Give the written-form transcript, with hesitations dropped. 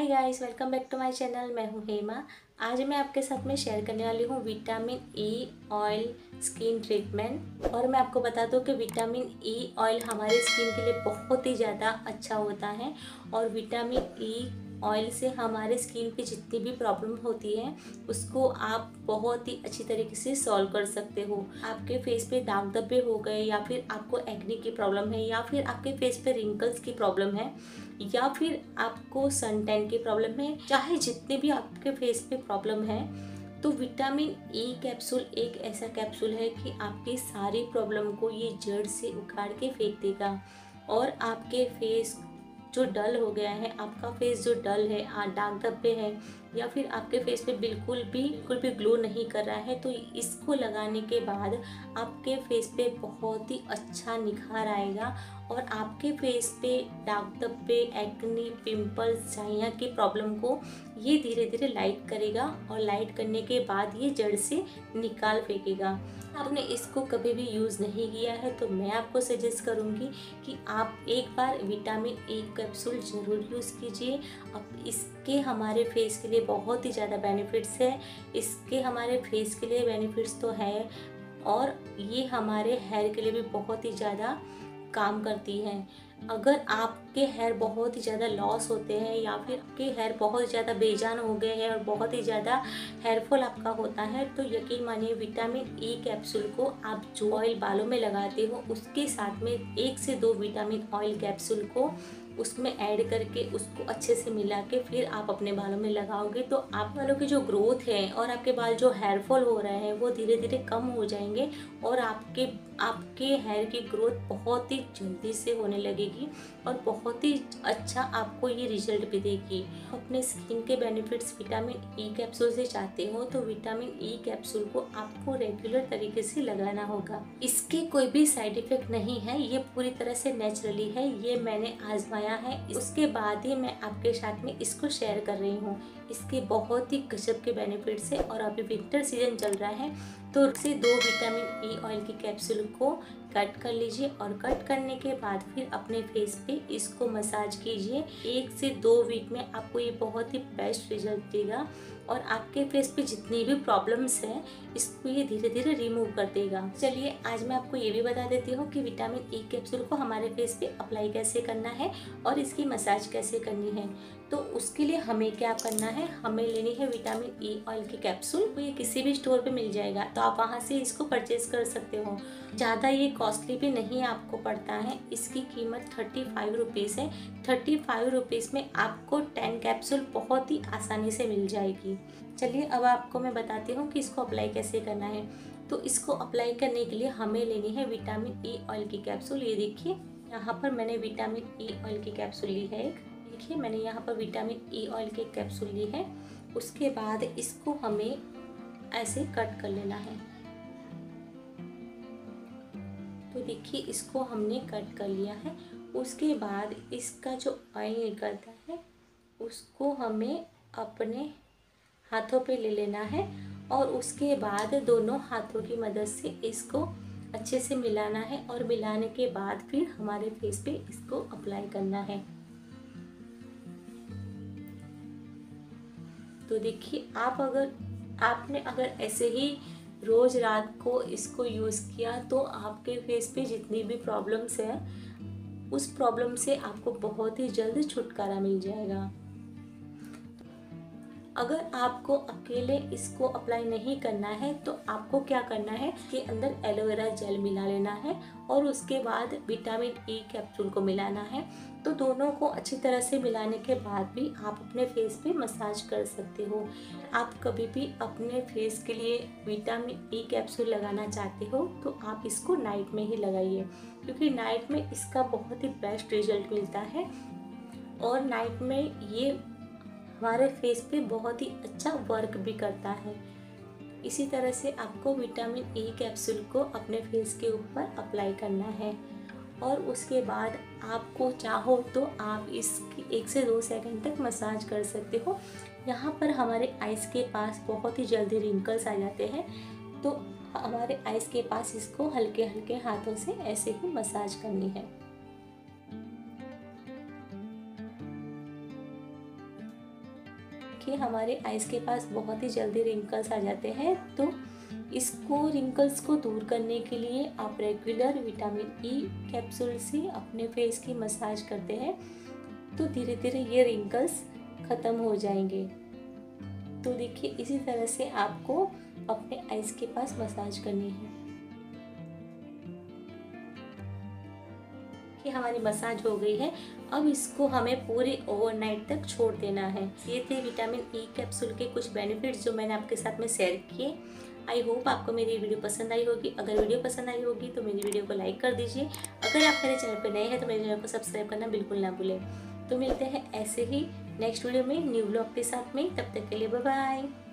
Guys, welcome back to my channel. मैं हूं हेमा। आज मैं आपके साथ में शेयर करने वाली हूं vitamin E oil skin treatment. और मैं आपको बता दूं कि विटामिन ई ऑयल हमारे स्किन के लिए बहुत ही ज़्यादा अच्छा होता है। और विटामिन ई ऑयल से हमारे स्किन पे जितनी भी प्रॉब्लम होती है उसको आप बहुत ही अच्छी तरीके से सॉल्व कर सकते हो। आपके फेस पे दाग धब्बे हो गए, या फिर आपको एक्ने की प्रॉब्लम है, या फिर आपके फेस पे रिंकल्स की प्रॉब्लम है, या फिर आपको सन टैन की प्रॉब्लम है, चाहे जितने भी आपके फेस पे प्रॉब्लम है, तो विटामिन ई कैप्सूल एक ऐसा कैप्सूल है कि आपकी सारी प्रॉब्लम को ये जड़ से उखाड़ के फेंक देगा। और आपके फेस जो डल हो गया है, आपका फेस जो डल है, दाग धब्बे हैं, या फिर आपके फेस पे बिल्कुल भी ग्लो नहीं कर रहा है, तो इसको लगाने के बाद आपके फेस पे बहुत ही अच्छा निखार आएगा। और आपके फेस पे दाग धब्बे, एक्ने, पिंपल्स, छाइयाँ की प्रॉब्लम को ये धीरे धीरे लाइट करेगा। और लाइट करने के बाद ये जड़ से निकाल फेंकेगा। आपने इसको कभी भी यूज़ नहीं किया है तो मैं आपको सजेस्ट करूँगी कि आप एक बार विटामिन ई कैप्सूल ज़रूर यूज़ कीजिए। अब इसके हमारे फेस के लिए बहुत ही ज़्यादा बेनिफिट्स है। इसके हमारे फेस के लिए बेनिफिट्स तो है, और ये हमारे हेयर के लिए भी बहुत ही ज़्यादा काम करती है। अगर आपके हेयर बहुत ही ज़्यादा लॉस होते हैं, या फिर आपके हेयर बहुत ही ज़्यादा बेजान हो गए हैं और बहुत ही ज़्यादा हेयर फॉल आपका होता है, तो यकीन मानिए विटामिन ई कैप्सूल को आप जो ऑयल बालों में लगाते हो उसके साथ में 1 से 2 विटामिन ऑयल कैप्सूल को उसमें ऐड करके उसको अच्छे से मिला के फिर आप अपने बालों में लगाओगे, तो आप बालों की जो ग्रोथ है और आपके बाल जो हेयर फॉल हो रहे हैं वो धीरे धीरे कम हो जाएंगे। और आपके हेयर की ग्रोथ बहुत ही जल्दी से होने लगेगी, और बहुत ही अच्छा आपको ये रिजल्ट भी देगी। अपने स्किन के बेनिफिट्स विटामिन ई कैप्सूल से चाहते हो तो विटामिन ई कैप्सूल को आपको रेगुलर तरीके से लगाना होगा। इसके कोई भी साइड इफेक्ट नहीं है, ये पूरी तरह से नेचुरली है। ये मैंने आजमाया है, उसके बाद ही मैं आपके साथ में इसको शेयर कर रही हूँ। इसके बहुत ही गजब के बेनिफिट्स है। और अभी विंटर सीजन चल रहा है, तो से 2 विटामिन ई ऑयल की कैप्सूल को कट कर लीजिए, और कट करने के बाद फिर अपने फेस पे इसको मसाज कीजिए। 1 से 2 वीक में आपको ये बहुत ही बेस्ट रिजल्ट देगा। और आपके फेस पे जितनी भी प्रॉब्लम्स हैं इसको ये धीरे धीरे रिमूव कर देगा। चलिए आज मैं आपको ये भी बता देती हूँ कि विटामिन ई कैप्सूल को हमारे फेस पे अप्लाई कैसे करना है और इसकी मसाज कैसे करनी है। तो उसके लिए हमें क्या करना है, हमें लेनी है विटामिन ई ऑयल की कैप्सूल। तो ये किसी भी स्टोर पे मिल जाएगा, तो आप वहाँ से इसको परचेज कर सकते हो। ज़्यादा ये कॉस्टली भी नहीं आपको पड़ता है। इसकी कीमत 35 रुपीज़ है। 35 रुपीज़ में आपको 10 कैप्सूल बहुत ही आसानी से मिल जाएगी। चलिए अब आपको मैं बताती हूँ कि इसको अप्लाई कैसे करना है। तो इसको अप्लाई करने के लिए हमें लेनी है विटामिन ई ऑयल की कैप्सूल। ये देखिए यहाँ पर मैंने विटामिन ई ऑयल की कैप्सूल ली है। देखिए मैंने यहाँ पर विटामिन ई ऑयल की कैप्सूल ली है। उसके बाद इसको हमें ऐसे कट कर लेना है। तो देखिए इसको हमने कट कर लिया है। उसके बाद इसका जो ऑयल निकलता है उसको हमें अपने हाथों पे ले लेना है, और उसके बाद दोनों हाथों की मदद से इसको अच्छे से मिलाना है। और मिलाने के बाद फिर हमारे फेस पे इसको अप्लाई करना है। तो देखिए आपने अगर ऐसे ही रोज़ रात को इसको यूज़ किया तो आपके फेस पे जितनी भी प्रॉब्लम्स है उस प्रॉब्लम से आपको बहुत ही जल्द छुटकारा मिल जाएगा। अगर आपको अकेले इसको अप्लाई नहीं करना है तो आपको क्या करना है, इसके अंदर एलोवेरा जेल मिला लेना है, और उसके बाद विटामिन ई कैप्सूल को मिलाना है। तो दोनों को अच्छी तरह से मिलाने के बाद भी आप अपने फेस पे मसाज कर सकते हो। आप कभी भी अपने फेस के लिए विटामिन ई कैप्सूल लगाना चाहते हो तो आप इसको नाइट में ही लगाइए, क्योंकि नाइट में इसका बहुत ही बेस्ट रिजल्ट मिलता है। और नाइट में ये हमारे फेस पे बहुत ही अच्छा वर्क भी करता है। इसी तरह से आपको विटामिन ई कैप्सूल को अपने फेस के ऊपर अप्लाई करना है। और उसके बाद आपको चाहो तो आप इसकी 1 से 2 सेकंड तक मसाज कर सकते हो। यहाँ पर हमारे आइज़ के पास बहुत ही जल्दी रिंकल्स आ जाते हैं, तो हमारे आइज़ के पास इसको हल्के हल्के हाथों से ऐसे ही मसाज करनी है। देखिए हमारे आइज़ के पास बहुत ही जल्दी रिंकल्स आ जाते हैं, तो इसको रिंकल्स को दूर करने के लिए आप रेगुलर विटामिन ई कैप्सूल से अपने फेस की मसाज करते हैं तो धीरे धीरे ये रिंकल्स ख़त्म हो जाएंगे। तो देखिए इसी तरह से आपको अपने आइज़ के पास मसाज करनी है। कि हमारी मसाज हो गई है, अब इसको हमें पूरे ओवरनाइट तक छोड़ देना है। ये थे विटामिन ई कैप्सूल के कुछ बेनिफिट्स जो मैंने आपके साथ में शेयर किए। आई होप आपको मेरी वीडियो पसंद आई होगी। अगर वीडियो पसंद आई होगी तो मेरी वीडियो को लाइक कर दीजिए। अगर आप मेरे चैनल पर नए हैं तो मेरे चैनल को सब्सक्राइब करना बिल्कुल ना भूलें। तो मिलते हैं ऐसे ही नेक्स्ट वीडियो में न्यू व्लॉग के साथ में। तब तक के लिए बाय बाय।